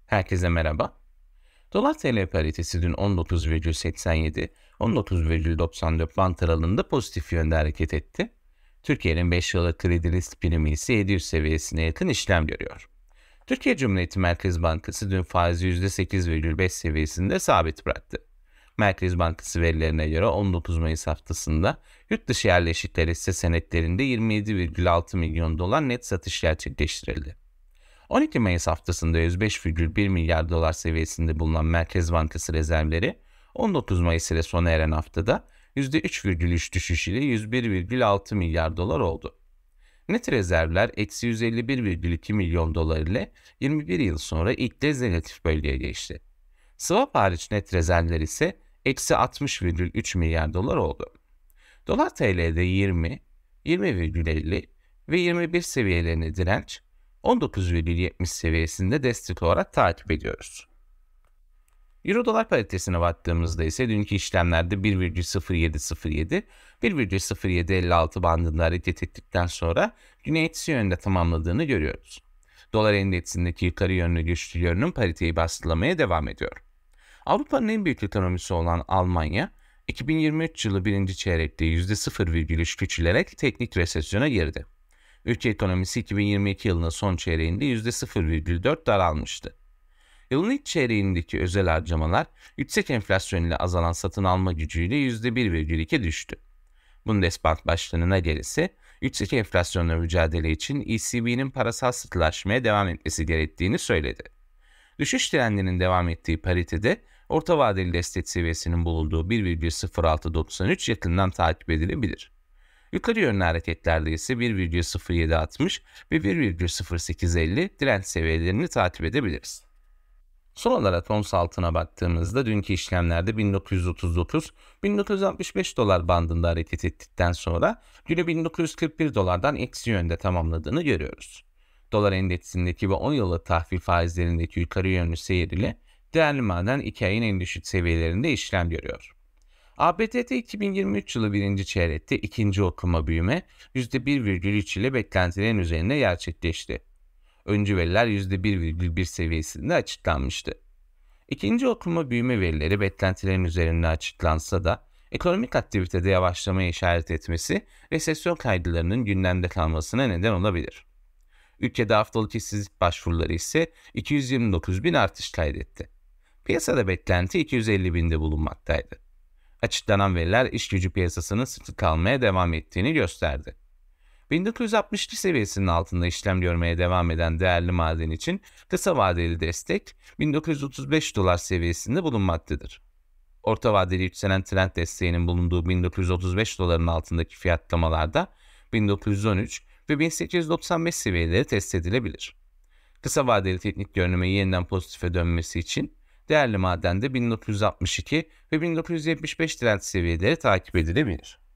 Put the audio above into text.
Herkese merhaba. Dolar TL paritesi dün 19,87, 19,94 bant aralığında pozitif yönde hareket etti. Türkiye'nin 5 yıllık kredi risk primi ise 700 seviyesine yakın işlem görüyor. Türkiye Cumhuriyeti Merkez Bankası dün faizi %8,5 seviyesinde sabit bıraktı. Merkez Bankası verilerine göre 19 Mayıs haftasında yurt dışı yerleşikler hisse senetlerinde 27,6 milyon dolar net satış gerçekleştirildi. 12 Mayıs haftasında 105,1 milyar dolar seviyesinde bulunan Merkez Bankası rezervleri 19 Mayıs ile sona eren haftada %3,3 düşüş ile 101,6 milyar dolar oldu. Net rezervler eksi 151,2 milyon dolar ile 21 yıl sonra ilk kez negatif bölgeye geçti. Swap hariç net rezervler ise eksi 60,3 milyar dolar oldu. Dolar TL'de 20, 20,50 ve 21 seviyelerine direnç, 19,70 seviyesinde destek olarak takip ediyoruz. Euro dolar paritesine baktığımızda ise dünkü işlemlerde 1,0707, 1,0756 bandında hareket ettikten sonra güne eksi yönde tamamladığını görüyoruz. Dolar endeksindeki yukarı yönlü güçlü görünüm pariteyi baskılamaya devam ediyor. Avrupa'nın en büyük ekonomisi olan Almanya, 2023 yılı birinci çeyrekte %0,3 küçülerek teknik resesyona girdi. Ülke ekonomisi 2022 yılının son çeyreğinde %0,4 daralmıştı. Yılın ilk çeyreğindeki özel harcamalar yüksek enflasyon ile azalan satın alma gücüyle %1,2 düştü. Bundesbank Başkanı Nagel ise yüksek enflasyonla mücadele için ECB'nin parasal sıkılaşmaya devam etmesi gerektiğini söyledi. Düşüş trendinin devam ettiği paritede orta vadeli destek seviyesinin bulunduğu 1,0693 yakından takip edilebilir. Yukarı yönlü hareketlerde ise 1,0760 ve 1,0850 direnç seviyelerini takip edebiliriz. Son olarak ons altına baktığımızda dünkü işlemlerde 1939-1965 dolar bandında hareket ettikten sonra günü 1941 dolardan eksi yönde tamamladığını görüyoruz. Dolar endeksindeki ve 10 yıllık tahvil faizlerindeki yukarı yönlü seyir ile değerli maden 2 ayın en düşük seviyelerinde işlem görüyor. ABD'de 2023 yılı birinci çeyrekte ikinci okuma büyüme %1,3 ile beklentilerin üzerinde gerçekleşti. Öncü veriler %1,1 seviyesinde açıklanmıştı. İkinci okuma büyüme verileri beklentilerin üzerinde açıklansa da ekonomik aktivitede yavaşlamaya işaret etmesi resesyon kaygılarının gündemde kalmasına neden olabilir. Ülkede haftalık işsizlik başvuruları ise 229 bin artış kaydetti. Piyasada beklenti 250 binde bulunmaktaydı. Açıklanan veriler iş gücü piyasasının sıkı kalmaya devam ettiğini gösterdi. 1960'lı seviyesinin altında işlem görmeye devam eden değerli maden için kısa vadeli destek 1935 dolar seviyesinde bulunmaktadır. Orta vadeli yükselen trend desteğinin bulunduğu 1935 doların altındaki fiyatlamalarda 1913 ve 1895 seviyeleri test edilebilir. Kısa vadeli teknik görünüme yeniden pozitife dönmesi için değerli madende 1962 ve 1975 direnç seviyeleri takip edilebilir.